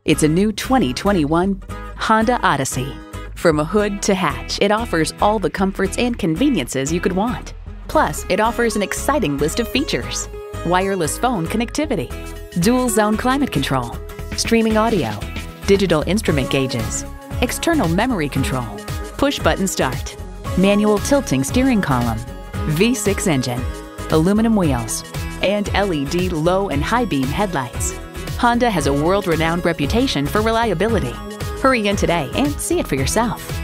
It's a new 2021 Honda Odyssey. From a hood to hatch, it offers all the comforts and conveniences you could want. Plus, it offers an exciting list of features: wireless phone connectivity, dual zone climate control, streaming audio, digital instrument gauges, external memory control, push button start, manual tilting steering column, V6 engine, aluminum wheels, and LED low and high beam headlights. Honda has a world-renowned reputation for reliability. Hurry in today and see it for yourself.